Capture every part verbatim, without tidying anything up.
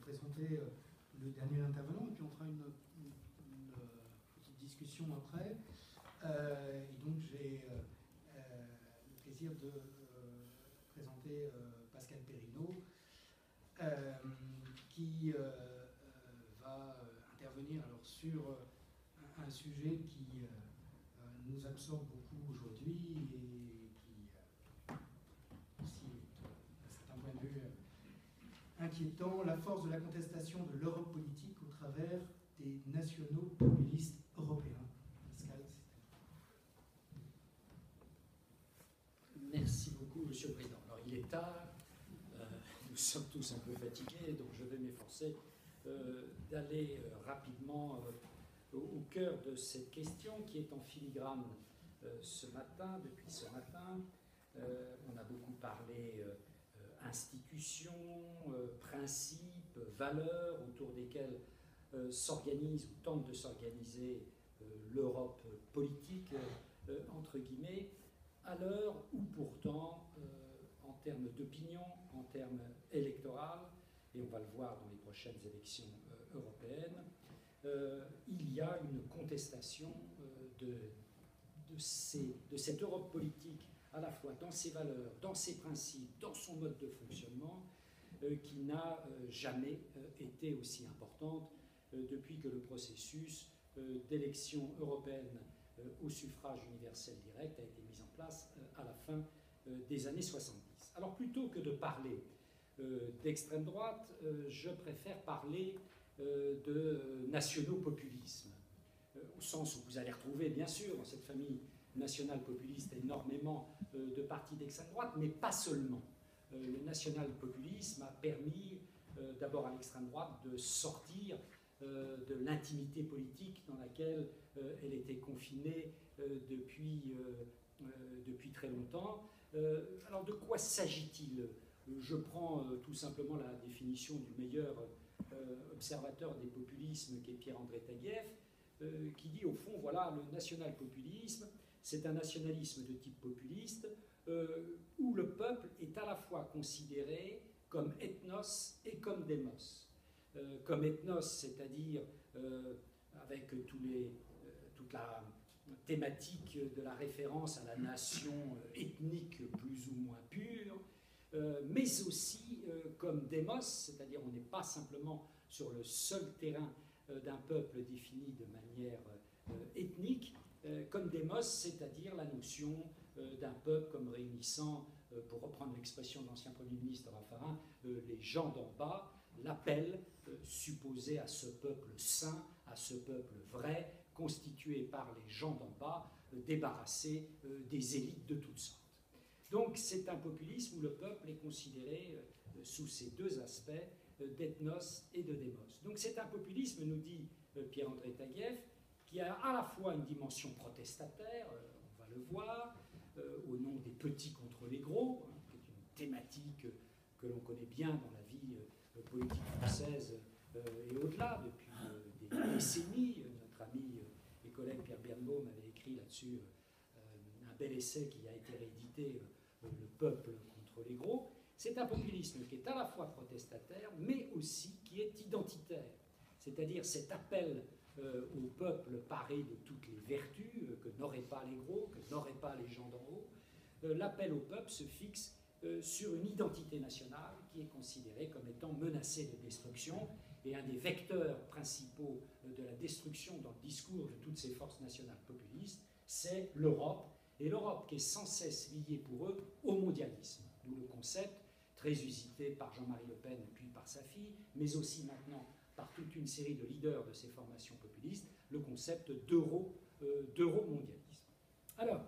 présenter le dernier intervenant, et puis on fera une, une, une petite discussion après. Euh, et donc j'ai euh, euh, le plaisir de euh, présenter euh, Pascal Perrineau, euh, qui euh, euh, va intervenir alors sur un, un sujet qui euh, nous absorbe beaucoup aujourd'hui et qui euh, aussi est, d'un certain point de vue, inquiétant, la force de la contestation de l'Europe politique au travers des nationaux populistes européens. Pascal, c'est Merci beaucoup, Monsieur le Président. Alors, il est tard, euh, nous sommes tous un peu fatigués, donc je vais m'efforcer euh, d'aller euh, rapidement euh, au, au cœur de cette question qui est en filigrane euh, ce matin, depuis ce matin. Euh, on a beaucoup parlé euh, institutions, euh, principes, valeurs autour desquels euh, s'organise ou tente de s'organiser euh, l'Europe politique, euh, entre guillemets, à l'heure où pourtant, euh, en termes d'opinion, en termes électoraux, et on va le voir dans les prochaines élections euh, européennes, euh, il y a une contestation euh, de, de, ces, de cette Europe politique, à la fois dans ses valeurs, dans ses principes, dans son mode de fonctionnement, euh, qui n'a euh, jamais euh, été aussi importante euh, depuis que le processus euh, d'élection européenne euh, au suffrage universel direct a été mis en place euh, à la fin euh, des années soixante-dix. Alors plutôt que de parler euh, d'extrême droite, euh, je préfère parler euh, de nationaux-populisme, euh, au sens où vous allez retrouver, bien sûr, dans cette famille national-populiste, énormément euh, de partis d'extrême droite, mais pas seulement. Euh, le national-populisme a permis euh, d'abord à l'extrême droite de sortir euh, de l'intimité politique dans laquelle euh, elle était confinée euh, depuis, euh, euh, depuis très longtemps. Euh, alors de quoi s'agit-il? Je prends euh, tout simplement la définition du meilleur euh, observateur des populismes, qui est Pierre-André Taguieff, euh, qui dit au fond, voilà, le national-populisme, c'est un nationalisme de type populiste euh, où le peuple est à la fois considéré comme ethnos et comme démos. Euh, comme ethnos, c'est-à-dire euh, avec tous les, euh, toute la thématique de la référence à la nation euh, ethnique plus ou moins pure, euh, mais aussi euh, comme démos, c'est-à-dire on n'est pas simplement sur le seul terrain euh, d'un peuple défini de manière euh, ethnique, euh, comme démos, c'est-à-dire la notion euh, d'un peuple comme réunissant, euh, pour reprendre l'expression de l'ancien Premier ministre Raffarin, euh, les gens d'en bas, l'appel euh, supposé à ce peuple saint, à ce peuple vrai, constitué par les gens d'en bas, euh, débarrassé euh, des élites de toutes sortes. Donc c'est un populisme où le peuple est considéré euh, sous ces deux aspects euh, d'ethnos et de démos. Donc c'est un populisme, nous dit euh, Pierre-André Taguieff, qui a à la fois une dimension protestataire, euh, on va le voir, euh, au nom des petits contre les gros, hein, qui est une thématique euh, que l'on connaît bien dans la vie euh, politique française euh, et au-delà, depuis euh, des décennies. Notre ami euh, et collègue Pierre Birnbaum avait écrit là-dessus euh, un bel essai qui a été réédité, euh, Le peuple contre les gros. C'est un populisme qui est à la fois protestataire, mais aussi qui est identitaire. C'est-à-dire cet appel euh, au peuple paré de toutes les vertus euh, que n'auraient pas les gros, que n'auraient pas les gens d'en haut. Euh, l'appel au peuple se fixe euh, sur une identité nationale qui est considérée comme étant menacée de destruction, et un des vecteurs principaux euh, de la destruction dans le discours de toutes ces forces nationales populistes, c'est l'Europe, et l'Europe qui est sans cesse liée pour eux au mondialisme, d'où le concept très usité par Jean-Marie Le Pen puis par sa fille, mais aussi maintenant par toute une série de leaders de ces formations populistes, le concept d'euro, euh, d'euro-mondialisme. Alors,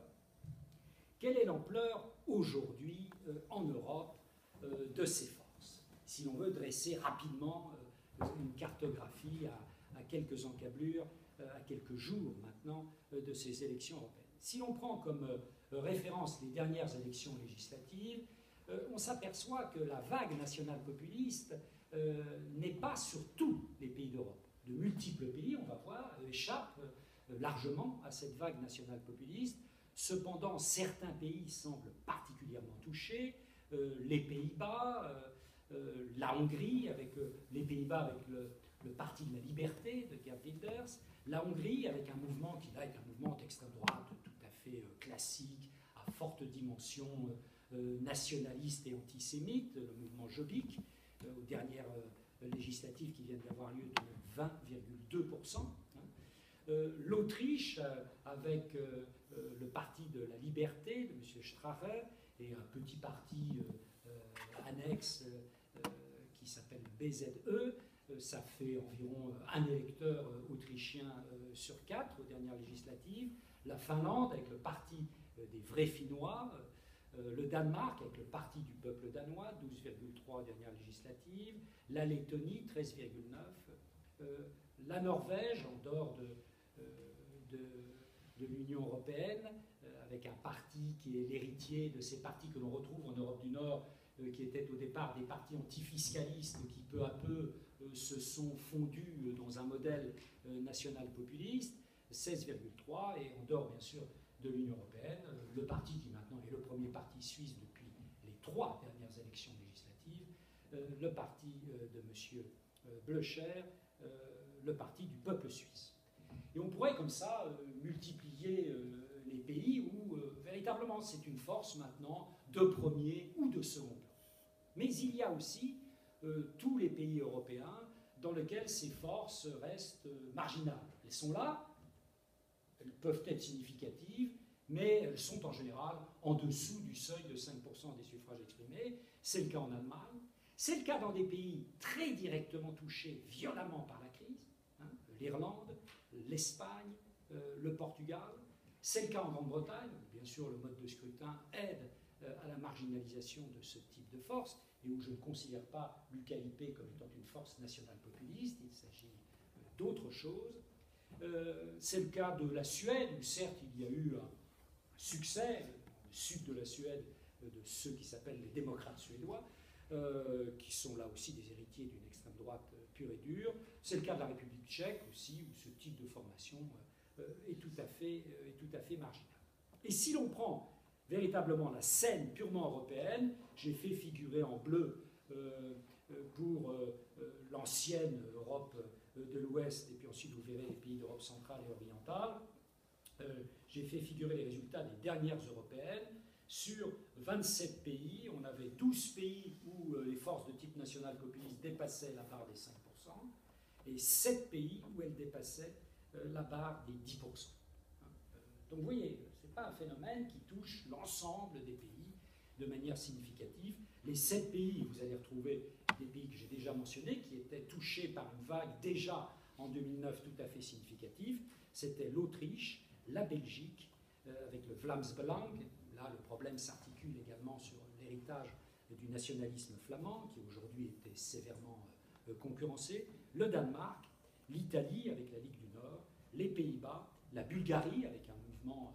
quelle est l'ampleur aujourd'hui euh, en Europe euh, de ces forces? Si l'on veut dresser rapidement euh, une cartographie à, à quelques encablures, euh, à quelques jours maintenant euh, de ces élections européennes. Si l'on prend comme euh, référence les dernières élections législatives, euh, on s'aperçoit que la vague nationale populiste euh, n'est pas sur tous les pays d'Europe. De multiples pays, on va voir, euh, échappent euh, largement à cette vague nationale populiste. Cependant, certains pays semblent particulièrement touchés, euh, les Pays-Bas, euh, euh, la Hongrie, avec euh, les Pays-Bas, avec le, le Parti de la Liberté de Geert Wilders, la Hongrie avec un mouvement qui là est un mouvement d'extrême droite tout à fait euh, classique, à forte dimension euh, nationaliste et antisémite, le mouvement Jobbik, euh, aux dernières euh, législatives qui viennent d'avoir lieu de vingt virgule deux pour cent. Hein. Euh, L'Autriche, euh, avec euh, euh, le Parti de la Liberté de M. Strache, et un petit parti euh, euh, annexe euh, qui s'appelle B Z E, ça fait environ un électeur autrichien sur quatre aux dernières législatives. La Finlande avec le parti des vrais Finnois. Le Danemark avec le parti du peuple danois, douze virgule trois aux dernières législatives. La Lettonie, treize virgule neuf. La Norvège, en dehors de, de, de l'Union européenne, avec un parti qui est l'héritier de ces partis que l'on retrouve en Europe du Nord, qui étaient au départ des partis antifiscalistes qui peu à peu se sont fondus dans un modèle national-populiste, seize virgule trois, et en dehors bien sûr de l'Union européenne, le parti qui maintenant est le premier parti suisse depuis les trois dernières élections législatives, le parti de M. Blöcher, le parti du peuple suisse. Et on pourrait comme ça multiplier les pays où véritablement c'est une force maintenant de premier ou de second plan. Mais il y a aussi euh, tous les pays européens dans lesquels ces forces restent euh, marginales. Elles sont là, elles peuvent être significatives, mais elles sont en général en dessous du seuil de cinq pour cent des suffrages exprimés. C'est le cas en Allemagne. C'est le cas dans des pays très directement touchés violemment par la crise, hein, l'Irlande, l'Espagne, euh, le Portugal. C'est le cas en Grande-Bretagne. Bien sûr, le mode de scrutin aide à la marginalisation de ce type de force, et où je ne considère pas l'U K I P comme étant une force nationale populiste, il s'agit d'autre chose. Euh, c'est le cas de la Suède, où certes il y a eu un succès dans le sud de la Suède de ceux qui s'appellent les démocrates suédois, euh, qui sont là aussi des héritiers d'une extrême droite pure et dure. C'est le cas de la République tchèque aussi, où ce type de formation euh, est, tout à fait, euh, est tout à fait marginal. Et si l'on prend véritablement la scène purement européenne, j'ai fait figurer en bleu euh, pour euh, l'ancienne Europe de l'Ouest, et puis ensuite vous verrez les pays d'Europe centrale et orientale. Euh, j'ai fait figurer les résultats des dernières européennes. Sur vingt-sept pays, on avait douze pays où euh, les forces de type national populiste dépassaient la barre des cinq pour cent, et sept pays où elles dépassaient euh, la barre des dix pour cent. Hein. Euh, donc vous voyez, un phénomène qui touche l'ensemble des pays de manière significative. Les sept pays, vous allez retrouver des pays que j'ai déjà mentionnés, qui étaient touchés par une vague déjà en deux mille neuf tout à fait significative, c'était l'Autriche, la Belgique, euh, avec le Vlaams-Belang. Là, le problème s'articule également sur l'héritage du nationalisme flamand, qui aujourd'hui était sévèrement euh, concurrencé, le Danemark, l'Italie avec la Ligue du Nord, les Pays-Bas, la Bulgarie avec un mouvement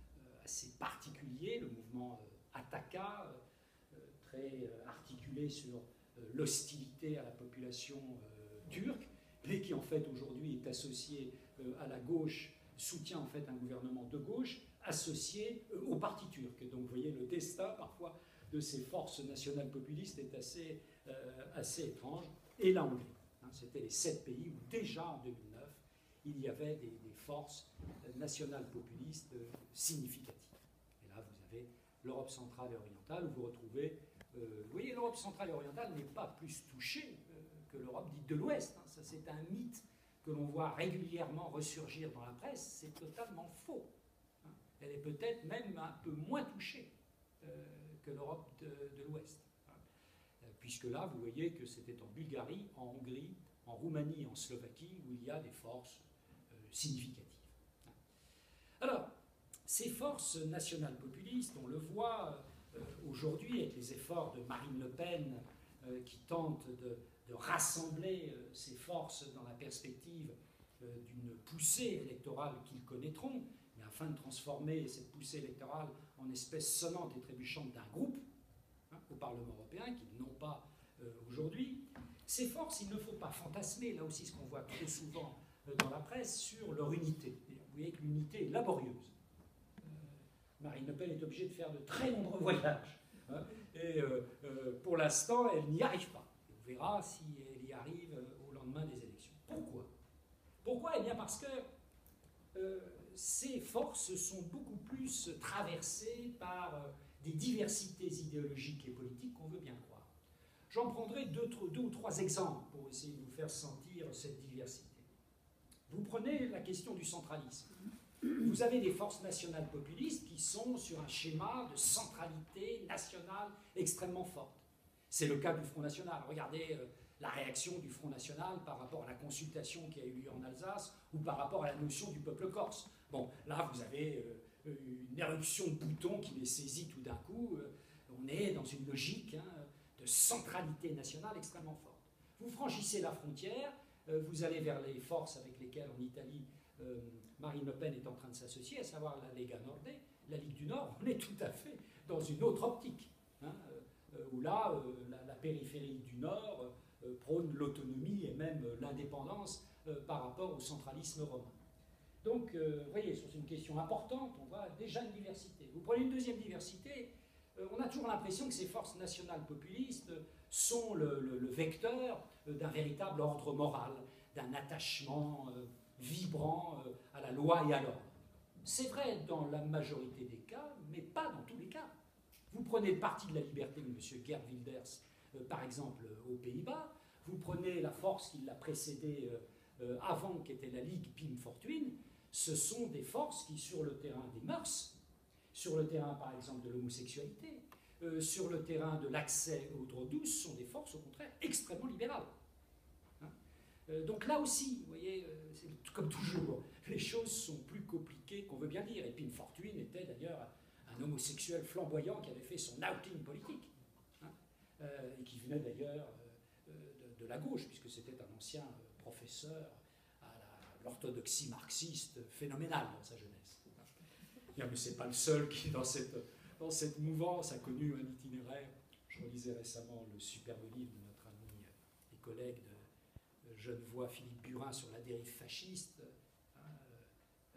assez particulier, le mouvement euh, Ataka, euh, très euh, articulé sur euh, l'hostilité à la population euh, turque, mais qui en fait aujourd'hui est associé euh, à la gauche, soutient en fait un gouvernement de gauche associé euh, au parti turc. Donc vous voyez, le destin parfois de ces forces nationales populistes est assez, euh, assez étrange. Et la Hongrie, hein, c'était les sept pays où déjà en deux mille neuf, il y avait des, des forces nationales populistes euh, significatives. Et là, vous avez l'Europe centrale et orientale, où vous retrouvez... Euh, vous voyez, l'Europe centrale et orientale n'est pas plus touchée euh, que l'Europe dite de l'Ouest. Hein. Ça, c'est un mythe que l'on voit régulièrement ressurgir dans la presse. C'est totalement faux. Hein. Elle est peut-être même un peu moins touchée euh, que l'Europe de, de l'Ouest. Hein. Euh, puisque là, vous voyez que c'était en Bulgarie, en Hongrie, en Roumanie, en Slovaquie, où il y a des forces euh, significatives. Hein. Alors, ces forces nationales populistes, on le voit euh, aujourd'hui avec les efforts de Marine Le Pen euh, qui tente de, de rassembler euh, ces forces dans la perspective euh, d'une poussée électorale qu'ils connaîtront, mais afin de transformer cette poussée électorale en espèce sonnante et trébuchante d'un groupe hein, au Parlement européen, qu'ils n'ont pas euh, aujourd'hui. Ces forces, il ne faut pas fantasmer, là aussi ce qu'on voit trop souvent euh, dans la presse, sur leur unité. Vous voyez que l'unité est laborieuse. Marine Le Pen est obligée de faire de très nombreux voyages. Hein, et euh, euh, pour l'instant, elle n'y arrive pas. On verra si elle y arrive au lendemain des élections. Pourquoi? Pourquoi? Eh bien parce que euh, ces forces sont beaucoup plus traversées par euh, des diversités idéologiques et politiques qu'on veut bien croire. J'en prendrai deux, deux ou trois exemples pour essayer de vous faire sentir cette diversité. Vous prenez la question du centralisme. Vous avez des forces nationales populistes qui sont sur un schéma de centralité nationale extrêmement forte. C'est le cas du Front National. Regardez euh, la réaction du Front National par rapport à la consultation qui a eu lieu en Alsace ou par rapport à la notion du peuple corse. Bon, là, vous avez euh, une éruption de boutons qui les saisit tout d'un coup. Euh, on est dans une logique hein, de centralité nationale extrêmement forte. Vous franchissez la frontière, euh, vous allez vers les forces avec lesquelles en Italie euh, Marine Le Pen est en train de s'associer, à savoir la Lega Nord, la Ligue du Nord. On est tout à fait dans une autre optique, hein, euh, où là, euh, la, la périphérie du Nord euh, prône l'autonomie et même euh, l'indépendance euh, par rapport au centralisme romain. Donc, euh, vous voyez, c'est une question importante, on voit déjà une diversité. Vous prenez une deuxième diversité, euh, on a toujours l'impression que ces forces nationales populistes sont le, le, le vecteur d'un véritable ordre moral, d'un attachement euh, vibrant euh, à la loi et à l'ordre. C'est vrai dans la majorité des cas, mais pas dans tous les cas. Vous prenez le Parti de la Liberté de M. Geert Wilders, euh, par exemple, aux Pays-Bas, vous prenez la force qui l'a précédée euh, euh, avant, qui était la Ligue Pim Fortuyn, ce sont des forces qui, sur le terrain des mœurs, sur le terrain, par exemple, de l'homosexualité, euh, sur le terrain de l'accès aux drogues douces, sont des forces, au contraire, extrêmement libérales. Hein euh, donc là aussi, vous voyez, euh, c'est comme toujours, les choses sont plus compliquées qu'on veut bien dire. Et Pim Fortuyn était d'ailleurs un homosexuel flamboyant qui avait fait son outing politique, hein, euh, et qui venait d'ailleurs euh, de, de la gauche, puisque c'était un ancien euh, professeur à l'orthodoxie marxiste phénoménale dans sa jeunesse. Bien, mais ce n'est pas le seul qui, dans cette, dans cette mouvance, a connu un itinéraire. Je relisais récemment le superbe livre de notre ami et collègue de, de Genevois Philippe Burin sur la dérive fasciste, hein, euh,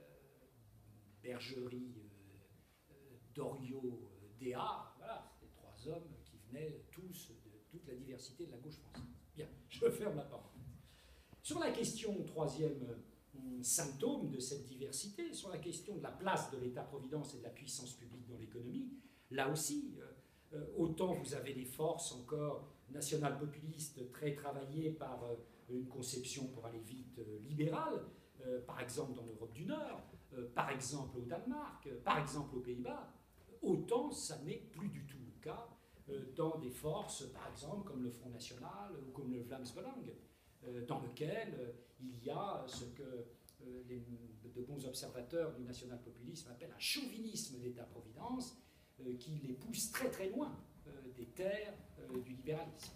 Bergerie, euh, Doriot, euh, Déa, voilà, c'était trois hommes qui venaient tous de toute la diversité de la gauche française. Bien, je ferme la parenthèse. Sur la question, troisième symptôme de cette diversité, sur la question de la place de l'État-providence et de la puissance publique dans l'économie, là aussi, euh, autant vous avez des forces encore nationales populistes très travaillées par euh, une conception, pour aller vite, euh, libérale, euh, par exemple dans l'Europe du Nord, euh, par exemple au Danemark, euh, par exemple aux Pays-Bas, autant ça n'est plus du tout le cas euh, dans des forces, par exemple, comme le Front National ou comme le Vlaams-Belang, euh, dans lequel euh, il y a ce que euh, les, de bons observateurs du national-populisme appellent un chauvinisme d'État-providence euh, qui les pousse très très loin euh, des terres euh, du libéralisme.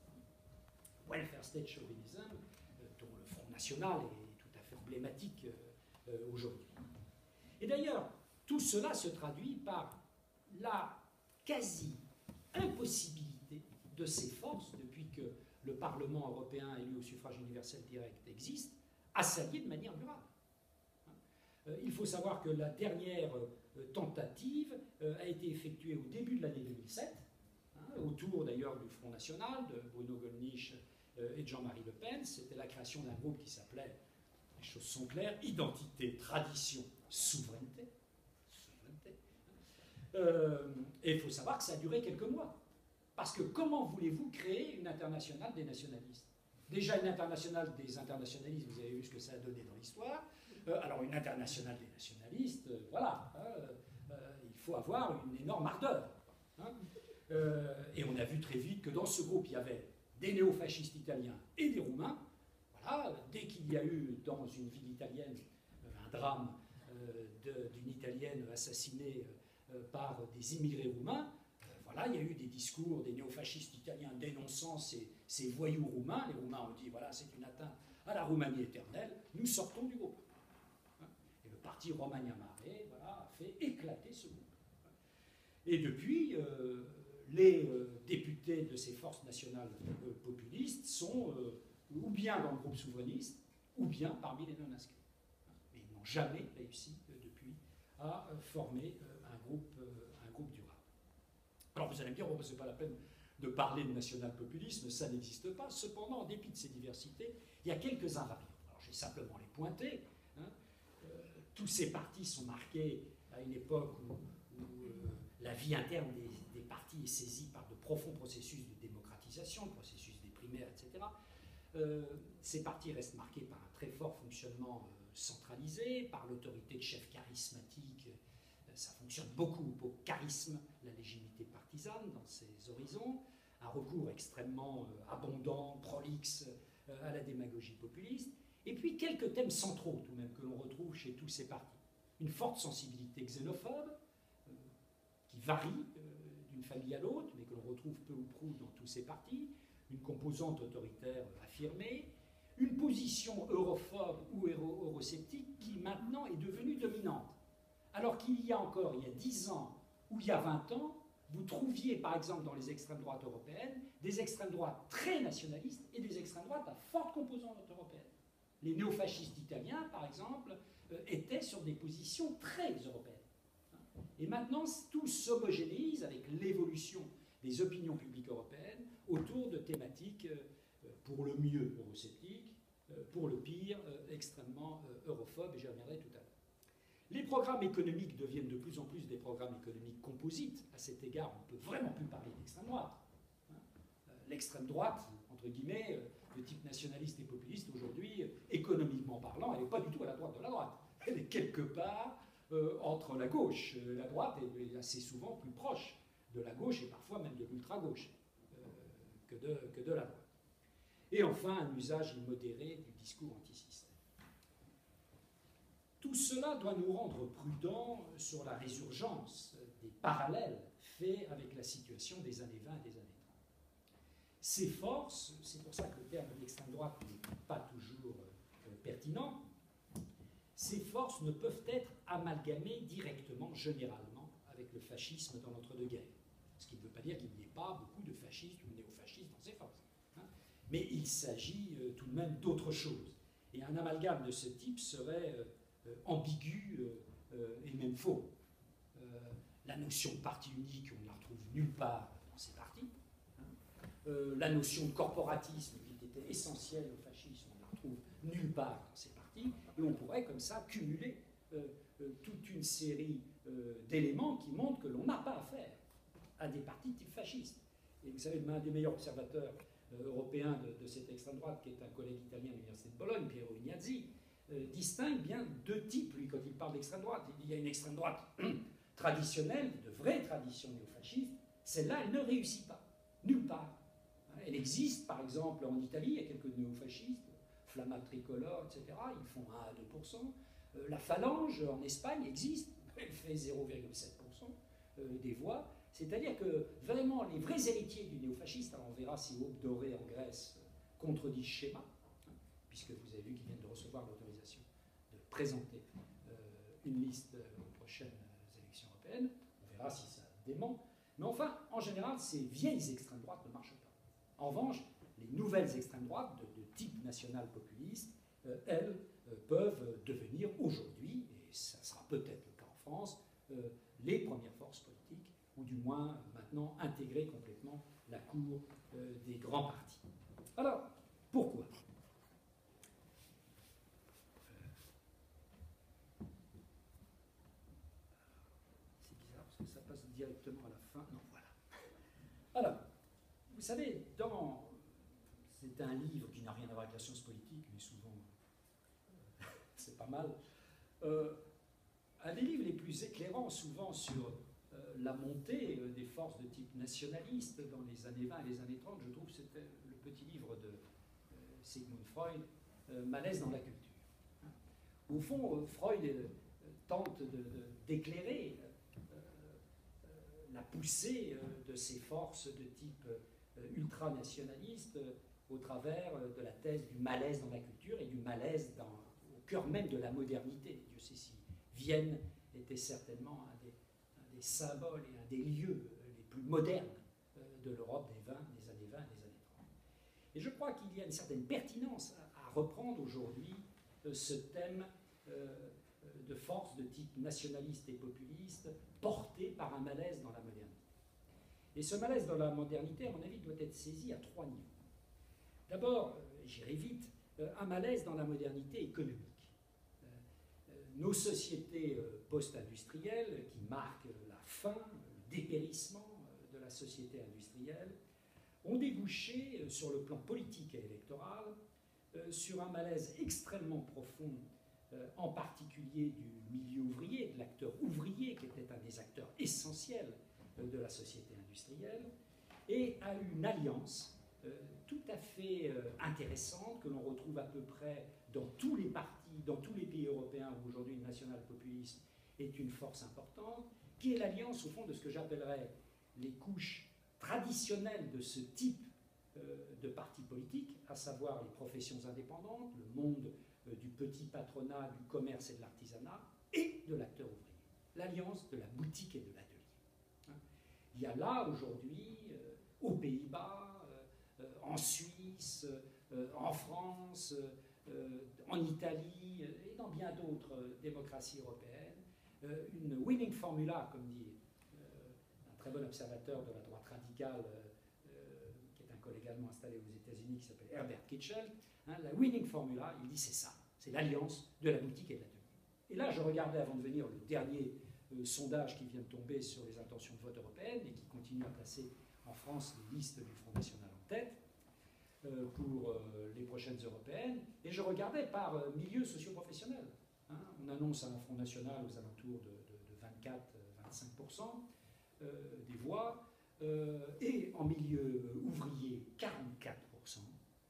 Welfare state chauvinism, euh, dont le Front National est tout à fait emblématique euh, euh, aujourd'hui. Et d'ailleurs, tout cela se traduit par la quasi-impossibilité de ces forces, depuis que le Parlement européen élu au suffrage universel direct existe, à s'allier de manière durable. Euh, il faut savoir que la dernière euh, tentative euh, a été effectuée au début de l'année deux mille sept, hein, autour d'ailleurs du Front National, de Bruno Gollnisch euh, et de Jean-Marie Le Pen. C'était la création d'un groupe qui s'appelait, les choses sont claires, Identité, Tradition, Souveraineté. Souveraineté. Euh, et il faut savoir que ça a duré quelques mois. Parce que comment voulez-vous créer une internationale des nationalistes? Déjà une internationale des internationalistes, vous avez vu ce que ça a donné dans l'histoire. Euh, alors une internationale des nationalistes, euh, voilà, euh, euh, il faut avoir une énorme ardeur. Hein. Euh, et on a vu très vite que dans ce groupe, il y avait des néofascistes italiens et des Roumains. Voilà, dès qu'il y a eu dans une ville italienne euh, un drame euh, d'une Italienne assassinée euh, par des immigrés roumains, là, il y a eu des discours des néofascistes italiens dénonçant ces, ces voyous roumains. Les Roumains ont dit, voilà, c'est une atteinte à la Roumanie éternelle, nous sortons du groupe. Et le parti Romagna Mare, voilà, a fait éclater ce groupe. Et depuis, euh, les euh, députés de ces forces nationales euh, populistes sont euh, ou bien dans le groupe souverainiste, ou bien parmi les non-inscrits. Mais ils n'ont jamais réussi, euh, depuis, à euh, former euh, un groupe, euh, un groupe durable. Alors vous allez me dire, oh, c'est pas la peine de parler de national-populisme, ça n'existe pas. Cependant, en dépit de ces diversités, il y a quelques invariants. Alors, je vais simplement les pointer. Hein. Euh, tous ces partis sont marqués à une époque où, où euh, la vie interne des, des partis est saisie par de profonds processus de démocratisation, le processus des primaires, et cetera. Euh, ces partis restent marqués par un très fort fonctionnement euh, centralisé, par l'autorité de chefs charismatiques. Euh, ça fonctionne beaucoup au charisme, la légitimité partisane dans ces horizons, un recours extrêmement euh, abondant, prolixe euh, à la démagogie populiste, et puis quelques thèmes centraux tout de même que l'on retrouve chez tous ces partis. Une forte sensibilité xénophobe, euh, qui varie euh, d'une famille à l'autre, mais que l'on retrouve peu ou prou dans tous ces partis, une composante autoritaire affirmée, une position europhobe ou euro eurosceptique qui maintenant est devenue dominante. Alors qu'il y a encore, il y a dix ans ou il y a vingt ans, vous trouviez par exemple dans les extrêmes droites européennes des extrêmes droites très nationalistes et des extrêmes droites à forte composante européenne. Les néofascistes italiens, par exemple, euh, étaient sur des positions très européennes. Et maintenant, tout s'homogénéise avec l'évolution des opinions publiques européennes autour de thématiques euh, pour le mieux eurosceptiques, euh, pour le pire euh, extrêmement euh, europhobes, et j'y reviendrai tout à l'heure. Les programmes économiques deviennent de plus en plus des programmes économiques composites. À cet égard, on ne peut vraiment plus parler d'extrême droite. Hein. Euh, L'extrême droite, entre guillemets, euh, de type nationaliste et populiste, aujourd'hui, euh, économiquement parlant, elle n'est pas du tout à la droite de la droite. Elle est quelque part euh, entre la gauche. Euh, la droite est, est assez souvent plus proche de la gauche et parfois même de l'ultra-gauche euh, que, de, que de la droite. Et enfin, un usage immodéré du discours antisystème. Tout cela doit nous rendre prudents sur la résurgence des parallèles faits avec la situation des années vingt et des années trente. Ces forces, c'est pour ça que le terme d'extrême droite n'est pas toujours euh, pertinent, ces forces ne peuvent être amalgamées directement, généralement, avec le fascisme dans l'entre-deux-guerres. Ce qui ne veut pas dire qu'il n'y ait pas beaucoup de fascistes ou de néofascistes dans ces forces. Hein. Mais il s'agit euh, tout de même d'autre chose. Et un amalgame de ce type serait euh, euh, ambigu euh, euh, et même faux. Euh, la notion de parti unique, on ne la retrouve nulle part dans ces partis. Hein. Euh, la notion de corporatisme, qui était essentielle au fascisme, on ne la retrouve nulle part dans ces partis. Et on pourrait comme ça cumuler euh, euh, toute une série euh, d'éléments qui montrent que l'on n'a pas affaire à des partis type fascistes. Et vous savez, l'un des meilleurs observateurs euh, européens de, de cette extrême droite, qui est un collègue italien à l'Université de Bologne, Piero Ignazzi, euh, distingue bien deux types, lui, quand il parle d'extrême droite. Il y a une extrême droite traditionnelle, de vraie tradition néofasciste. Celle-là, elle ne réussit pas, nulle part. Elle existe, par exemple, en Italie, il y a quelques néofascistes, Flamma Tricolore, et cetera, ils font un à deux pour cent. Euh, la Phalange, en Espagne, existe, elle fait zéro virgule sept pour cent euh, des voix. C'est-à-dire que vraiment les vrais héritiers du néofasciste, alors on verra si Aube Dorée en Grèce contredit ce schéma, hein, puisque vous avez vu qu'ils viennent de recevoir l'autorisation de présenter euh, une liste aux prochaines élections européennes, on verra si ça dément. Mais enfin, en général, ces vieilles extrêmes droites ne marchent pas. En revanche, les nouvelles extrêmes droites de, de type national-populiste, euh, elles euh, peuvent devenir aujourd'hui, et ça sera peut-être le cas en France, euh, les premières forces politiques, ou du moins maintenant intégrer complètement la cour euh, des grands partis. Alors, pourquoi ? C'est bizarre parce que ça passe directement à la fin. Non, voilà. Alors, vous savez, dans... c'est un livre qui n'a rien à voir avec la science politique, mais souvent, euh, c'est pas mal. Euh, un des livres les plus éclairants, souvent, sur la montée des forces de type nationaliste dans les années vingt et les années trente, je trouve que c'était le petit livre de euh, Sigmund Freud, euh, Malaise dans la culture. Au fond, euh, Freud euh, tente de, de, d'éclairer euh, euh, la poussée euh, de ces forces de type euh, ultranationaliste euh, au travers euh, de la thèse du malaise dans la culture et du malaise dans, au cœur même de la modernité. Dieu sait si Vienne était certainement un des des symboles et un des lieux les plus modernes de l'Europe des, vingt, des années vingt et des années trente. Et je crois qu'il y a une certaine pertinence à, à reprendre aujourd'hui ce thème euh, de force de type nationaliste et populiste porté par un malaise dans la modernité. Et ce malaise dans la modernité, à mon avis, doit être saisi à trois niveaux. D'abord, j'irai vite, un malaise dans la modernité économique. Nos sociétés post-industrielles, qui marquent la fin, le dépérissement de la société industrielle, ont débouché sur le plan politique et électoral sur un malaise extrêmement profond, en particulier du milieu ouvrier, de l'acteur ouvrier, qui était un des acteurs essentiels de la société industrielle, et à une alliance tout à fait intéressante que l'on retrouve à peu près dans tous les partis, dans tous les pays européens où aujourd'hui le national-populisme est une force importante, qui est l'alliance au fond de ce que j'appellerais les couches traditionnelles de ce type de partis politiques, à savoir les professions indépendantes, le monde du petit patronat, du commerce et de l'artisanat, et de l'acteur ouvrier. L'alliance de la boutique et de l'atelier. Il y a là aujourd'hui, aux Pays-Bas, en Suisse, en France, en Italie et dans bien d'autres démocraties européennes, une winning formula, comme dit un très bon observateur de la droite radicale, qui est un collègue allemand installé aux États-Unis, qui s'appelle Herbert Kitschel. Hein, la winning formula, il dit c'est ça, c'est l'alliance de la boutique et de l'atelier. Et là, je regardais avant de venir le dernier euh, sondage qui vient de tomber sur les intentions de vote européennes et qui continue à placer en France les listes du Front National en tête euh, pour euh, les prochaines européennes. Et je regardais par euh, milieu socio-professionnel. Hein. On annonce un Front National aux alentours de, de, de vingt-quatre à vingt-cinq pour cent euh, des voix, euh, et en milieu ouvrier, quarante-quatre pour cent.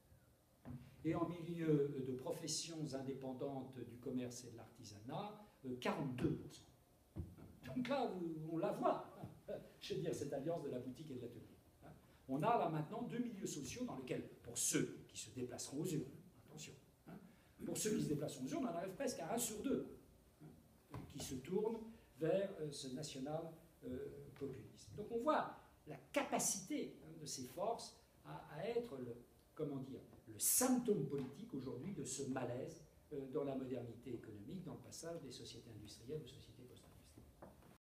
Et en milieu de professions indépendantes du commerce et de l'artisanat, quarante-deux pour cent. Donc là, on la voit, je veux dire, cette alliance de la boutique et de l'atelier. On a là maintenant deux milieux sociaux dans lesquels, pour ceux qui se déplaceront aux urnes, attention, pour ceux qui se déplaceront aux urnes, on en arrive presque à un sur deux, qui se tournent vers ce national-populisme. Donc on voit la capacité de ces forces à, à être le, comment dire, le symptôme politique aujourd'hui de ce malaise euh, dans la modernité économique, dans le passage des sociétés industrielles aux sociétés post-industrielles.